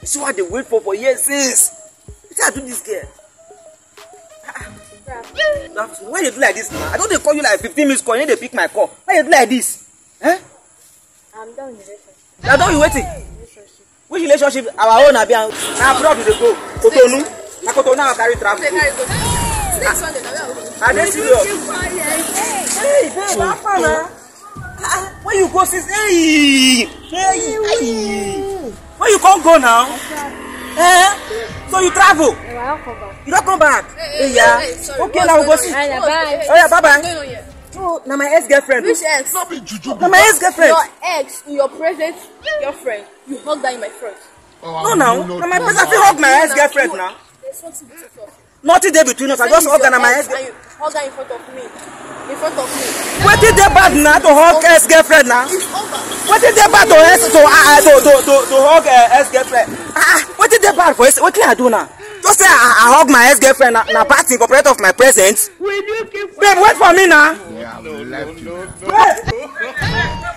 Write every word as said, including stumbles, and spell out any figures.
See what they wait for for years since. What I do this girl? Why you do like this, man? I don't they call you like fifteen minutes call, you they pick my call. Why you do like this? Eh? I'm done with relationship. You're done with waiting? Relationship. Which relationship? Our own, Abi. Now abroad we dey go. Kotonu. Na Kotonu I carry travel. Next one, Are they serious? Hey, babe, how far now? Where you go, sis? Hey, hey, hey. Where you can't go now? Eh? So you travel? No, I don't come back. You don't come back? Hey, hey, yeah. hey, sorry, okay, now we go see. Right, bye. Oh yeah, bye bye. Oh, now my ex-girlfriend. Which ex? Now my ex-girlfriend. Your ex, your present girlfriend. You hug that in my front. Oh, no, now. Now my present, I feel hug my ex-girlfriend now. There's something between us. Nothing there between us. I just hug her and my ex-girlfriend. Hug her in front of me. In front of me. What did they bad now to hug ex-girlfriend now? It's over. What did they bad to ex to uh, to to to, to hug uh, ex-girlfriend? Ah, what did they bad for? What can I do now? Just say I, I hug my ex-girlfriend now. Now party incorporate of my present. Babe, wait for me now. Yeah, no, no, no, no. Wait.